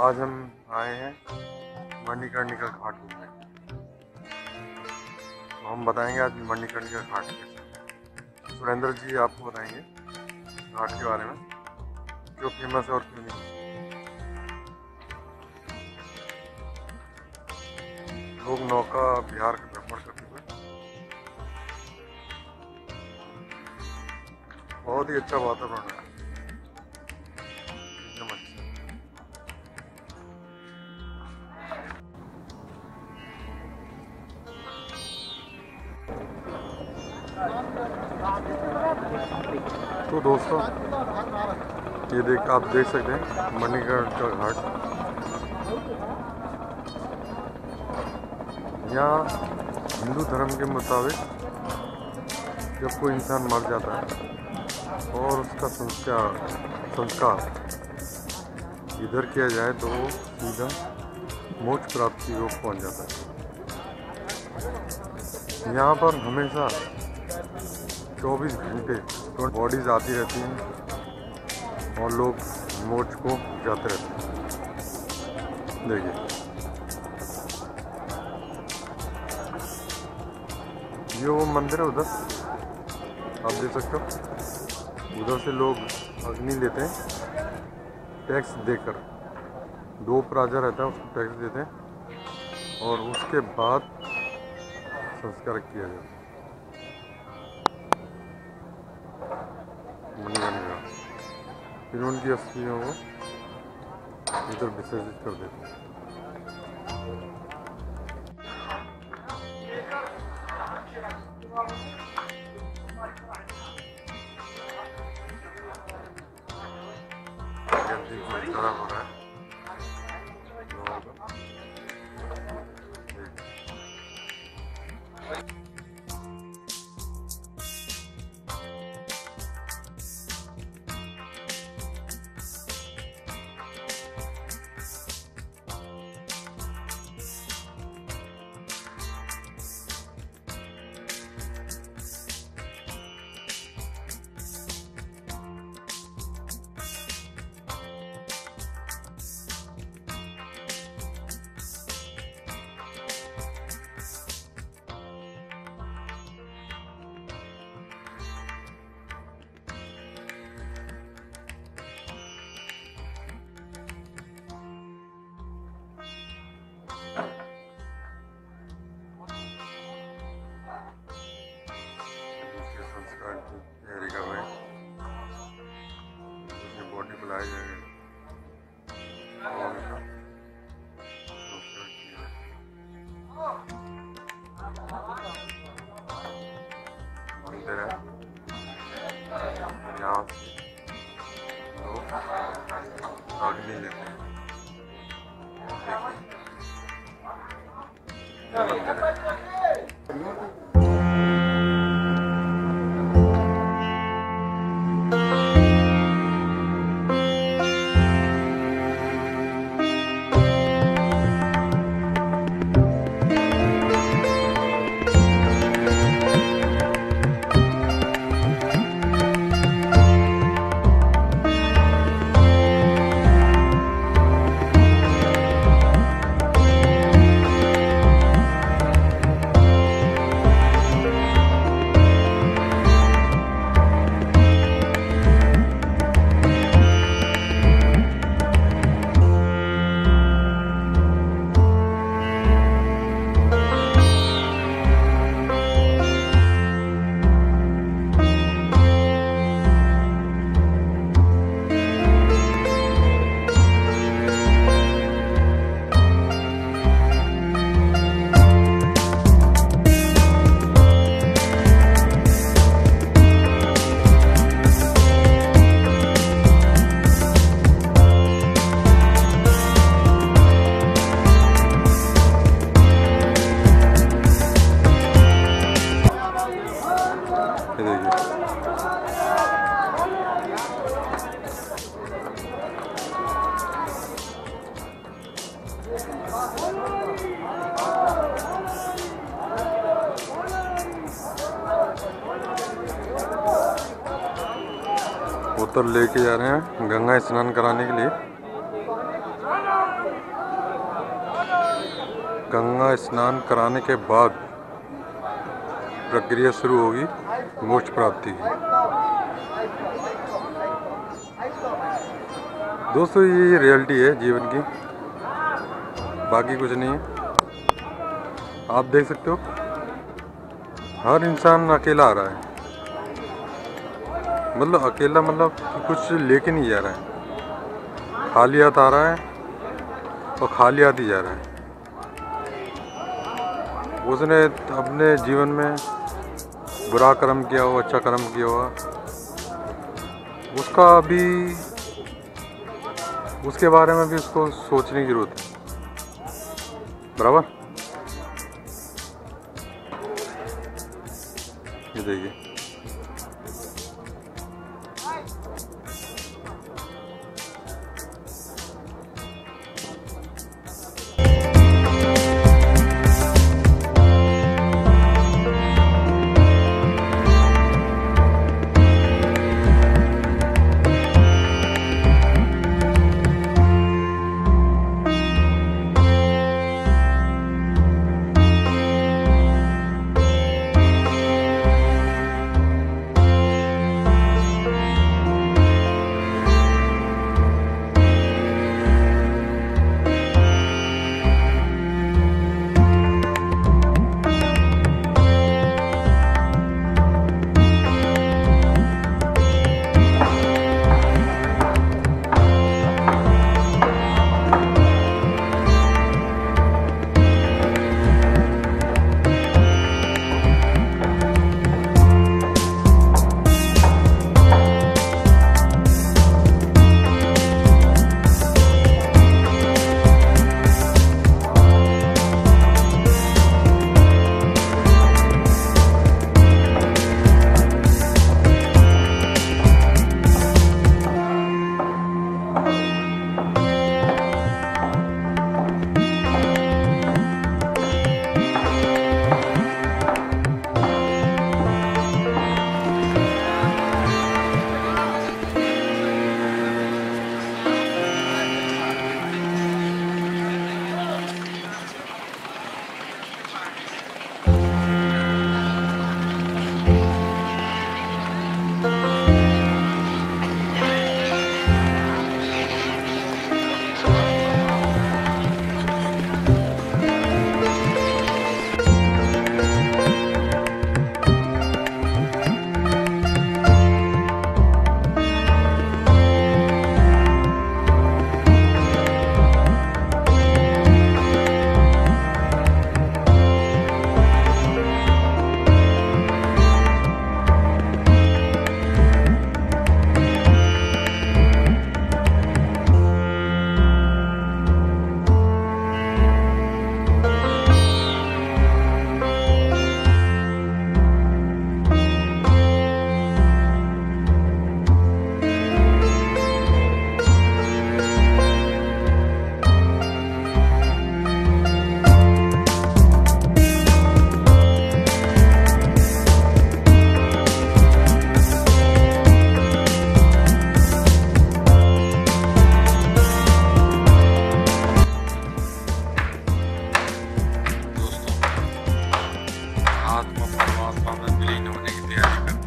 आज हम आए हैं मणिकर्णिका घाट घूमने। तो हम बताएंगे आज मणिकर्णिका घाट कैसे। सुरेंद्र जी आपको बताएंगे घाट के बारे में, क्यों फेमस है और क्यों नहीं। लोग नौका बिहार का भ्रमण करते हुए, बहुत ही अच्छा वातावरण है। तो दोस्तों ये आप देख सकते हैं मणिकर्णिका घाट। यहाँ हिंदू धर्म के मुताबिक जब कोई इंसान मर जाता है और उसका संस्कार इधर किया जाए तो वो सीधा मोक्ष प्राप्ति की ओर पहुँच जाता है। यहाँ पर हमेशा 24 घंटे बॉडीज आती रहती हैं और लोग मोक्ष को जाते रहते हैं। देखिए ये वो मंदिर है, उधर आप देख सकते हो। उधर से लोग अग्नि लेते हैं टैक्स देकर, 2 प्राजा रहता है उसको टैक्स देते हैं और उसके बाद संस्कार किया जाता है। फिर उनकी अस्थियों को इधर विसर्जित कर देते हैं। खराब हो रहा है तैयारी कर रहे हैं। बॉडी बुलाया जाएगा मंदिर है, यहाँ से लोग अग्नि लेते हैं। उत्तर लेके जा रहे हैं गंगा स्नान कराने के लिए। गंगा स्नान कराने के बाद प्रक्रिया शुरू होगी मोक्ष प्राप्ति की। दोस्तों ये रियलिटी है जीवन की, बाकी कुछ नहीं है। आप देख सकते हो हर इंसान अकेला आ रहा है, मतलब अकेला मतलब कुछ लेके नहीं जा रहा है, खाली हाथ आ रहा है और खाली हाथ ही जा रहा है। उसने अपने जीवन में बुरा कर्म किया हो, अच्छा कर्म किया हुआ, उसका अभी उसके बारे में भी उसको सोचने की जरूरत है, बराबर। ये देखिए आत्मा परमात्मा में विलीन होने की तैयारी करते हैं।